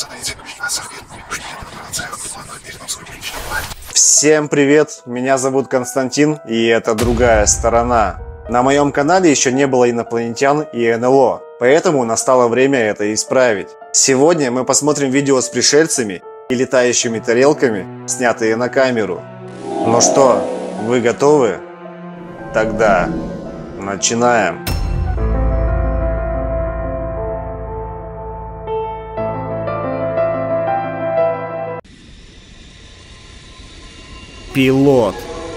Всем привет, меня зовут Константин, и это другая сторона. На моем канале еще не было инопланетян и НЛО, поэтому настало время это исправить. Сегодня мы посмотрим видео с пришельцами и летающими тарелками, снятые на камеру. Ну что, вы готовы? Тогда начинаем. Пилот.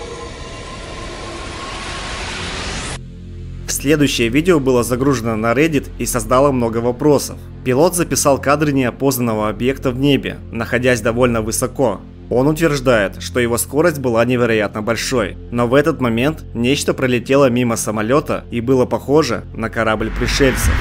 Следующее видео было загружено на Reddit и создало много вопросов. Пилот записал кадры неопознанного объекта в небе, находясь довольно высоко. Он утверждает, что его скорость была невероятно большой, но в этот момент нечто пролетело мимо самолета и было похоже на корабль пришельцев.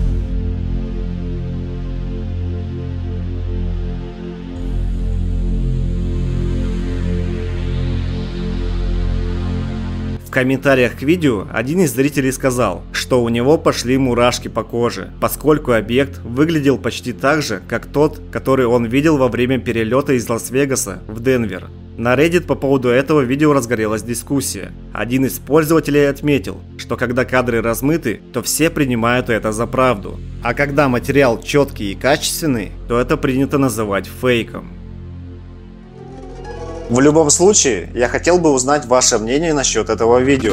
В комментариях к видео один из зрителей сказал, что у него пошли мурашки по коже, поскольку объект выглядел почти так же, как тот, который он видел во время перелета из Лас-Вегаса в Денвер. На Reddit по поводу этого видео разгорелась дискуссия. Один из пользователей отметил, что когда кадры размыты, то все принимают это за правду, а когда материал четкий и качественный, то это принято называть фейком. В любом случае, я хотел бы узнать ваше мнение насчет этого видео.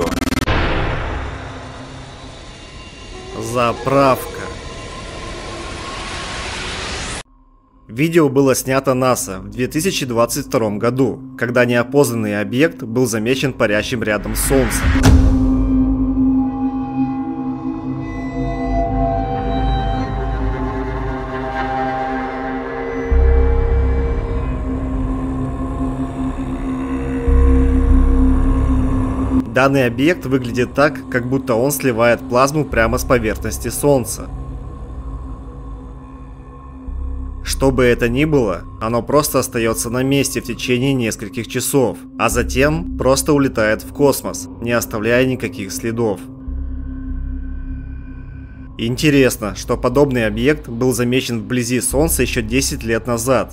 Заправка. Видео было снято НАСА в 2022 году, когда неопознанный объект был замечен парящим рядом с Солнцем. Данный объект выглядит так, как будто он сливает плазму прямо с поверхности Солнца. Что бы это ни было, оно просто остается на месте в течение нескольких часов, а затем просто улетает в космос, не оставляя никаких следов. Интересно, что подобный объект был замечен вблизи Солнца еще 10 лет назад.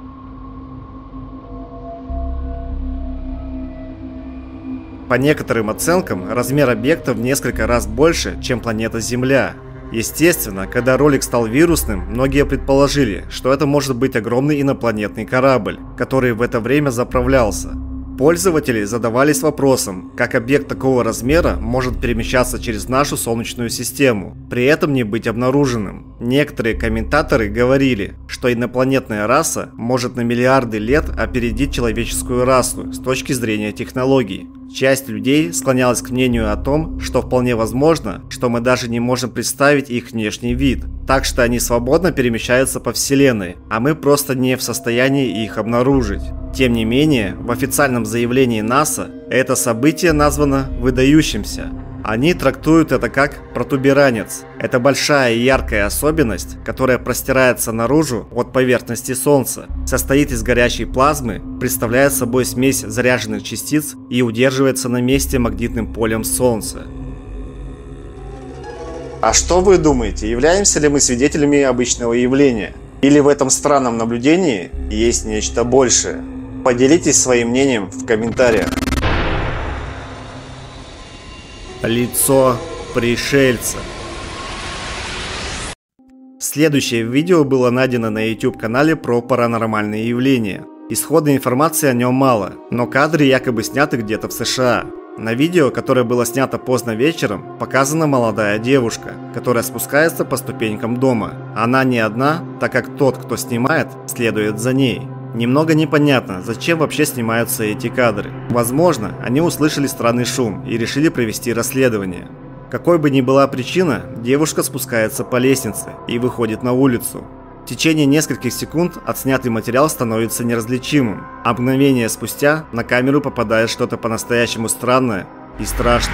По некоторым оценкам, размер объекта в несколько раз больше, чем планета Земля. Естественно, когда ролик стал вирусным, многие предположили, что это может быть огромный инопланетный корабль, который в это время заправлялся. Пользователи задавались вопросом, как объект такого размера может перемещаться через нашу Солнечную систему, при этом не быть обнаруженным. Некоторые комментаторы говорили, что инопланетная раса может на миллиарды лет опередить человеческую расу с точки зрения технологий. Часть людей склонялась к мнению о том, что вполне возможно, что мы даже не можем представить их внешний вид, так что они свободно перемещаются по Вселенной, а мы просто не в состоянии их обнаружить. Тем не менее, в официальном заявлении НАСА это событие названо выдающимся. Они трактуют это как протуберанец. Это большая и яркая особенность, которая простирается наружу от поверхности Солнца, состоит из горячей плазмы, представляет собой смесь заряженных частиц и удерживается на месте магнитным полем Солнца. А что вы думаете, являемся ли мы свидетелями обычного явления? Или в этом странном наблюдении есть нечто большее? Поделитесь своим мнением в комментариях. Лицо пришельца. Следующее видео было найдено на YouTube-канале про паранормальные явления. Исходной информации о нем мало, но кадры якобы сняты где-то в США. На видео, которое было снято поздно вечером, показана молодая девушка, которая спускается по ступенькам дома. Она не одна, так как тот, кто снимает, следует за ней. Немного непонятно, зачем вообще снимаются эти кадры. Возможно, они услышали странный шум и решили провести расследование. Какой бы ни была причина, девушка спускается по лестнице и выходит на улицу. В течение нескольких секунд отснятый материал становится неразличимым, а мгновение спустя на камеру попадает что-то по-настоящему странное и страшное.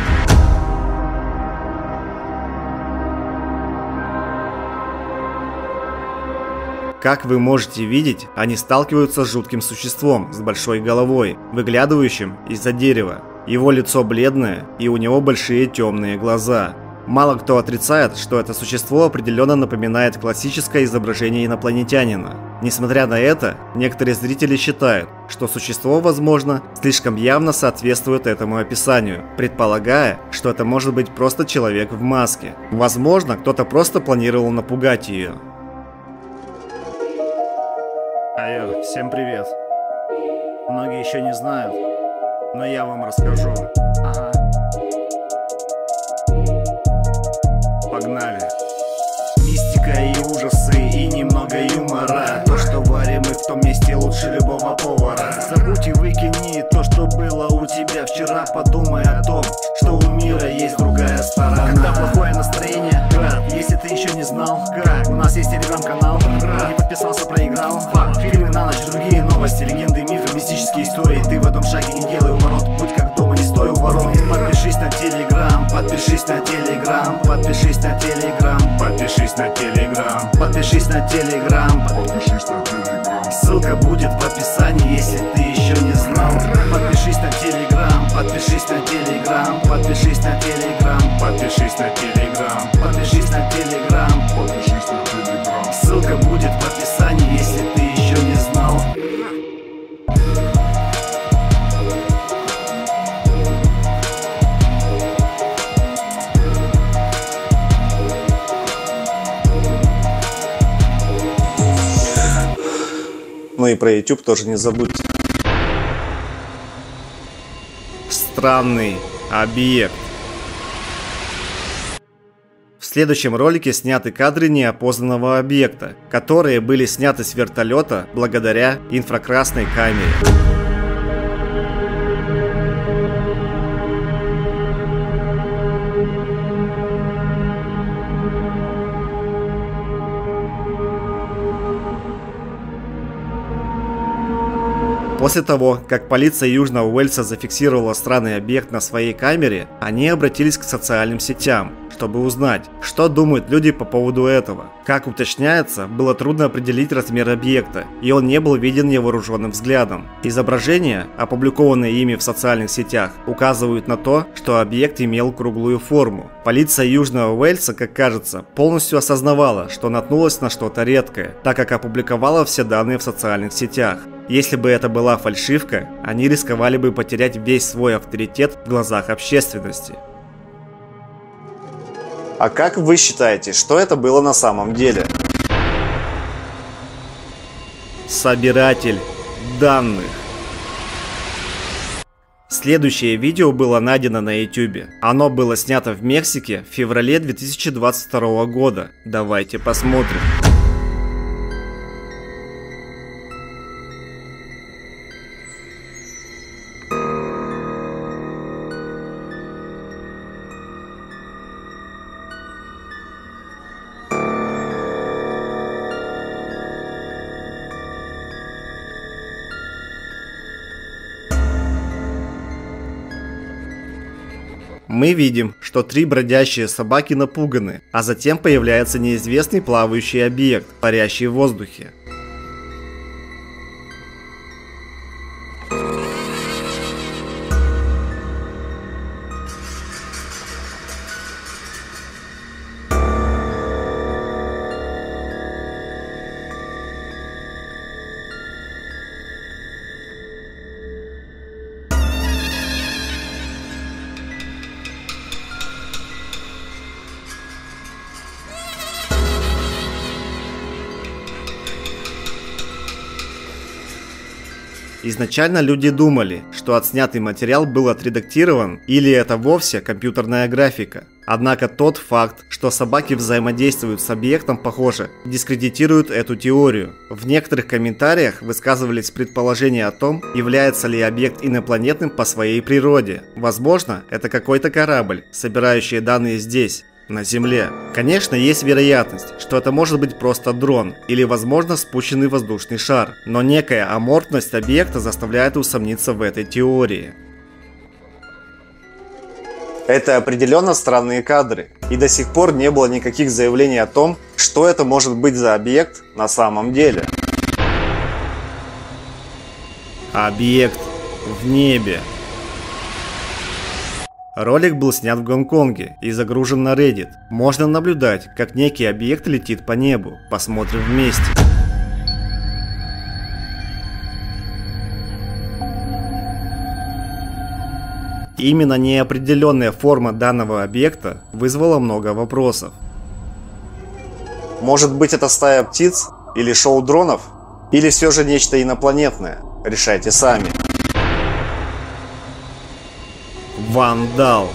Как вы можете видеть, они сталкиваются с жутким существом с большой головой, выглядывающим из-за дерева. Его лицо бледное, и у него большие темные глаза. Мало кто отрицает, что это существо определенно напоминает классическое изображение инопланетянина. Несмотря на это, некоторые зрители считают, что существо, возможно, слишком явно соответствует этому описанию, предполагая, что это может быть просто человек в маске. Возможно, кто-то просто планировал напугать ее. Айо, всем привет. Многие еще не знают, но я вам расскажу. Ага. Погнали. Мистика и ужасы, и немного юмора. То, что варим мы в том месте, лучше любого повара. Забудь и выкини то, что было у тебя вчера. Подумай о том, что у мира есть другая сторона. Когда плохое настроение, если ты еще не знал, как у нас есть телеграм-канал, не подписался, проиграл. Фильмы на ночь, другие новости, легенды, мифы, мистические истории. Ты в этом шаге не делай уворот, будь как дома, не стой у ворот. Подпишись на телеграм, подпишись на телеграм, подпишись на телеграм, подпишись на телеграм, подпишись на телеграм, подпишись на телеграм. Ссылка будет в описании, если ты еще не знал. Подпишись на телеграм, подпишись на телеграм, подпишись на телеграм, подпишись на телеграм, подпишись на телеграм, подпишись на телеграм. Ссылка будет в описании, если ты еще не знал. Ну и про YouTube тоже не забудьте. Странный объект. В следующем ролике сняты кадры неопознанного объекта, которые были сняты с вертолета благодаря инфракрасной камере. После того, как полиция Южного Уэльса зафиксировала странный объект на своей камере, они обратились к социальным сетям, чтобы узнать, что думают люди по поводу этого. Как уточняется, было трудно определить размер объекта, и он не был виден невооруженным взглядом. Изображения, опубликованные ими в социальных сетях, указывают на то, что объект имел круглую форму. Полиция Южного Уэльса, как кажется, полностью осознавала, что наткнулась на что-то редкое, так как опубликовала все данные в социальных сетях. Если бы это была фальшивка, они рисковали бы потерять весь свой авторитет в глазах общественности. А как вы считаете, что это было на самом деле? Собиратель данных. Следующее видео было найдено на YouTube. Оно было снято в Мексике в феврале 2022 года. Давайте посмотрим. Мы видим, что 3 бродящие собаки напуганы, а затем появляется неизвестный плавающий объект, парящий в воздухе. Изначально люди думали, что отснятый материал был отредактирован или это вовсе компьютерная графика. Однако тот факт, что собаки взаимодействуют с объектом, похоже, дискредитирует эту теорию. В некоторых комментариях высказывались предположения о том, является ли объект инопланетным по своей природе. Возможно, это какой-то корабль, собирающий данные здесь, на Земле. Конечно, есть вероятность, что это может быть просто дрон или, возможно, спущенный воздушный шар, но некая аморфность объекта заставляет усомниться в этой теории. Это определенно странные кадры, и до сих пор не было никаких заявлений о том, что это может быть за объект на самом деле. Объект в небе. Ролик был снят в Гонконге и загружен на Reddit. Можно наблюдать, как некий объект летит по небу. Посмотрим вместе. Именно неопределенная форма данного объекта вызвала много вопросов. Может быть, это стая птиц? Или шоу дронов? Или все же нечто инопланетное? Решайте сами. Вандал.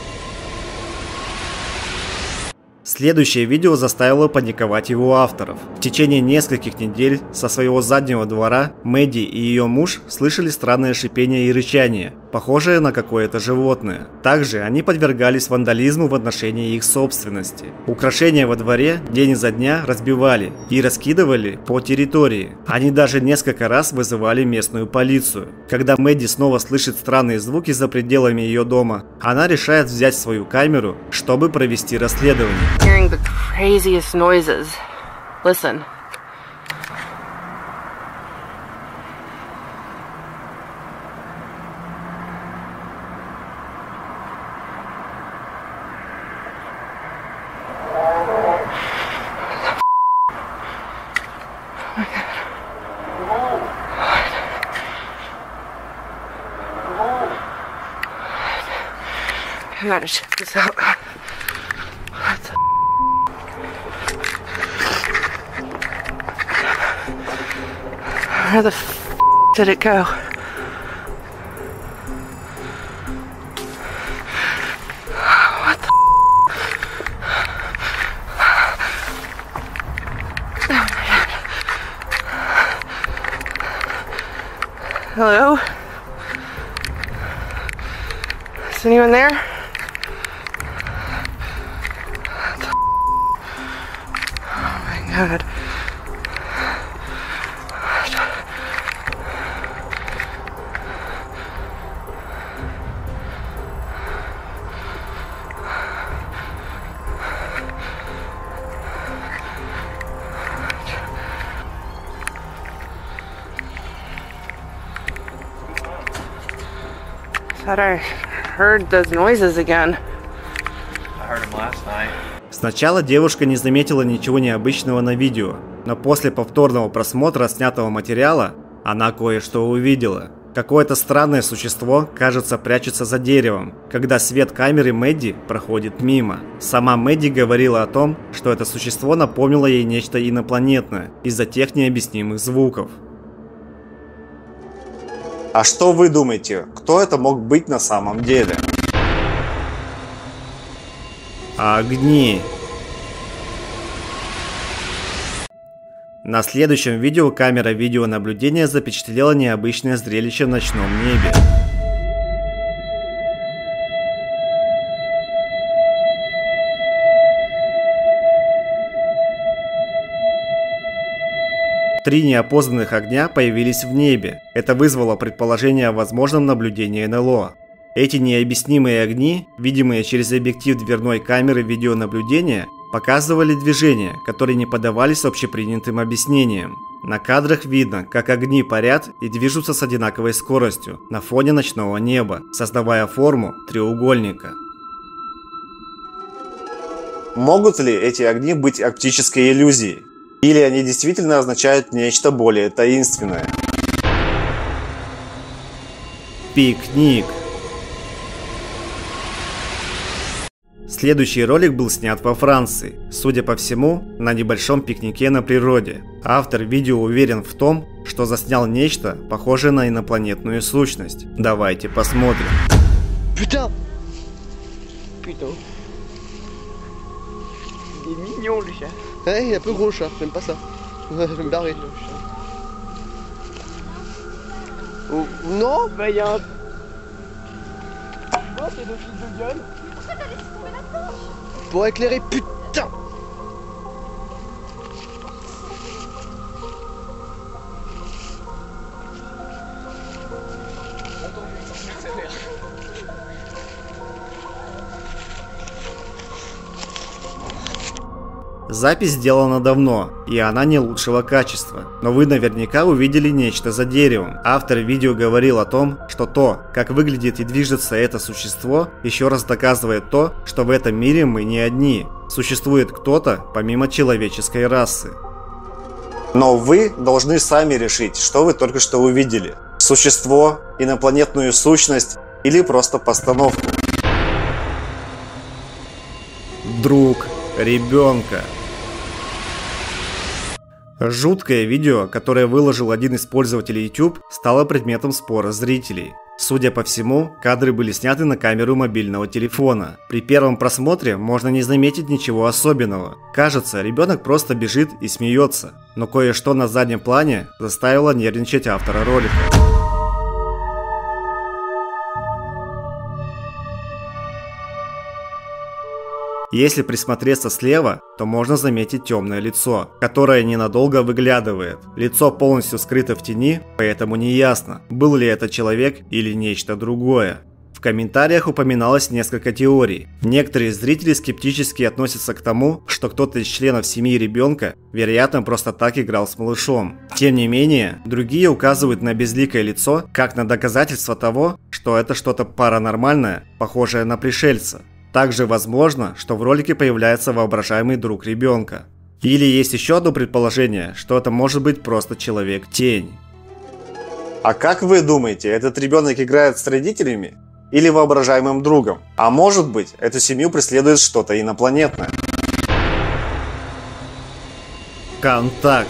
Следующее видео заставило паниковать его авторов. В течение нескольких недель со своего заднего двора Мэдди и ее муж слышали странное шипение и рычание, похожее на какое-то животное. Также они подвергались вандализму в отношении их собственности. Украшения во дворе день изо дня разбивали и раскидывали по территории. Они даже несколько раз вызывали местную полицию. Когда Мэдди снова слышит странные звуки за пределами ее дома, она решает взять свою камеру, чтобы провести расследование. Hearing the craziest noises. Listen. I gotta check this out. What the Where the f did it go? What the Hello? Is anyone there? Oh my God. Thought I heard those noises again. I heard them last night. Сначала девушка не заметила ничего необычного на видео, но после повторного просмотра снятого материала она кое-что увидела. Какое-то странное существо, кажется, прячется за деревом, когда свет камеры Мэдди проходит мимо. Сама Мэдди говорила о том, что это существо напомнило ей нечто инопланетное из-за тех необъяснимых звуков. А что вы думаете, кто это мог быть на самом деле? Огни. На следующем видео камера видеонаблюдения запечатлела необычное зрелище в ночном небе. Три неопознанных огня появились в небе. Это вызвало предположение о возможном наблюдении НЛО. Эти необъяснимые огни, видимые через объектив дверной камеры видеонаблюдения, показывали движения, которые не поддавались общепринятым объяснениям. На кадрах видно, как огни парят и движутся с одинаковой скоростью на фоне ночного неба, создавая форму треугольника. Могут ли эти огни быть оптической иллюзией? Или они действительно означают нечто более таинственное? Пикник. Следующий ролик был снят во Франции, судя по всему, на небольшом пикнике на природе. Автор видео уверен в том, что заснял нечто, похожее на инопланетную сущность. Давайте посмотрим. Putain! Putain. Il est mignon le chat. Ouais, il est un peu gros le chat, j'aime pas ça. Je vais me barrer. Oh, non? Bah y'a un... Oh, c'est de fils de gueule. Pourquoi t'as laissé tomber la torche? Pour éclairer, putain! Запись сделана давно, и она не лучшего качества, но вы наверняка увидели нечто за деревом. Автор видео говорил о том, что то, как выглядит и движется это существо, еще раз доказывает то, что в этом мире мы не одни. Существует кто-то помимо человеческой расы. Но вы должны сами решить, что вы только что увидели. Существо, инопланетную сущность или просто постановку. Друг ребенка. Жуткое видео, которое выложил один из пользователей YouTube, стало предметом спора зрителей. Судя по всему, кадры были сняты на камеру мобильного телефона. При первом просмотре можно не заметить ничего особенного. Кажется, ребенок просто бежит и смеется. Но кое-что на заднем плане заставило нервничать автора ролика. Если присмотреться слева, то можно заметить темное лицо, которое ненадолго выглядывает. Лицо полностью скрыто в тени, поэтому не ясно, был ли это человек или нечто другое. В комментариях упоминалось несколько теорий. Некоторые зрители скептически относятся к тому, что кто-то из членов семьи ребенка, вероятно, просто так играл с малышом. Тем не менее, другие указывают на безликое лицо как на доказательство того, что это что-то паранормальное, похожее на пришельца. Также возможно, что в ролике появляется воображаемый друг ребенка. Или есть еще одно предположение, что это может быть просто человек-тень. А как вы думаете, этот ребенок играет с родителями или воображаемым другом? А может быть, эту семью преследует что-то инопланетное? Контакт.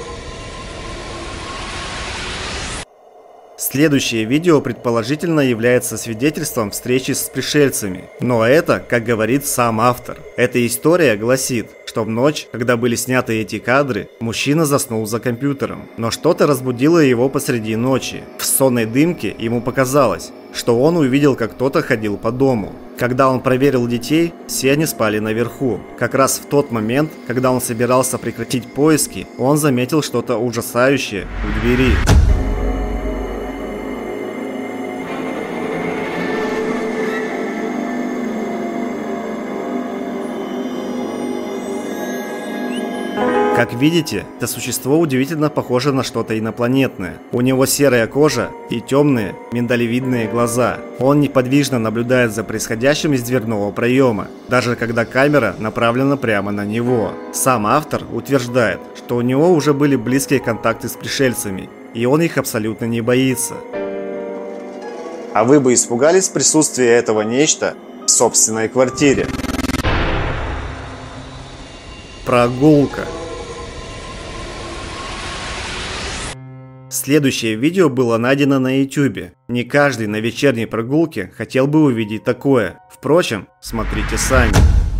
Следующее видео предположительно является свидетельством встречи с пришельцами. Но это, как говорит сам автор. Эта история гласит, что в ночь, когда были сняты эти кадры, мужчина заснул за компьютером. Но что-то разбудило его посреди ночи. В сонной дымке ему показалось, что он увидел, как кто-то ходил по дому. Когда он проверил детей, все они спали наверху. Как раз в тот момент, когда он собирался прекратить поиски, он заметил что-то ужасающее у двери. Как видите, это существо удивительно похоже на что-то инопланетное. У него серая кожа и темные миндалевидные глаза. Он неподвижно наблюдает за происходящим из дверного проема, даже когда камера направлена прямо на него. Сам автор утверждает, что у него уже были близкие контакты с пришельцами, и он их абсолютно не боится. А вы бы испугались присутствия этого нечто в собственной квартире? Прогулка. Следующее видео было найдено на YouTube. Не каждый на вечерней прогулке хотел бы увидеть такое. Впрочем, смотрите сами.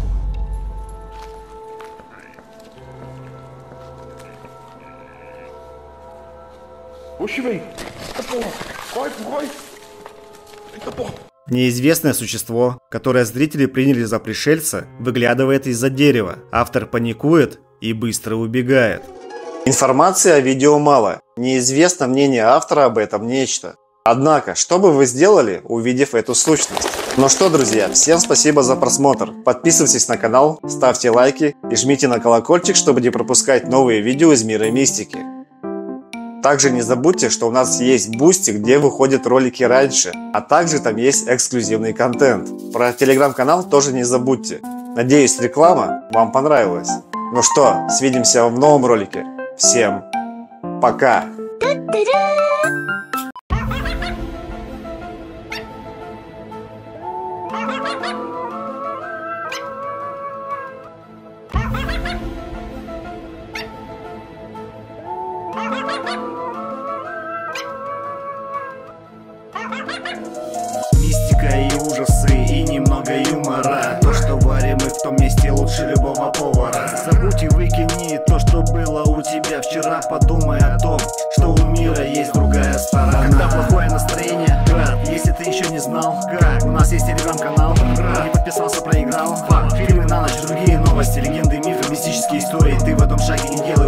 Неизвестное существо, которое зрители приняли за пришельца, выглядывает из-за дерева. Автор паникует и быстро убегает. Информации о видео мало. Неизвестно мнение автора об этом нечто. Однако, что бы вы сделали, увидев эту сущность? Ну что, друзья, всем спасибо за просмотр. Подписывайтесь на канал, ставьте лайки и жмите на колокольчик, чтобы не пропускать новые видео из мира мистики. Также не забудьте, что у нас есть Boosty, где выходят ролики раньше, а также там есть эксклюзивный контент. Про телеграм-канал тоже не забудьте. Надеюсь, реклама вам понравилась. Ну что, свидимся в новом ролике. Всем пока! Мистика и ужасы, и немного юмора. То, что варим мы в том месте лучше любого повара. Забудь и выкини то, что было у тебя вчера. Подумай о том, что у мира есть другая сторона. Когда плохое настроение, брат, если ты еще не знал, как у нас есть телеграм-канал, не подписался, проиграл. Фильмы на ночь, другие новости, легенды, мифы, мистические истории. Ты в этом шаге не делай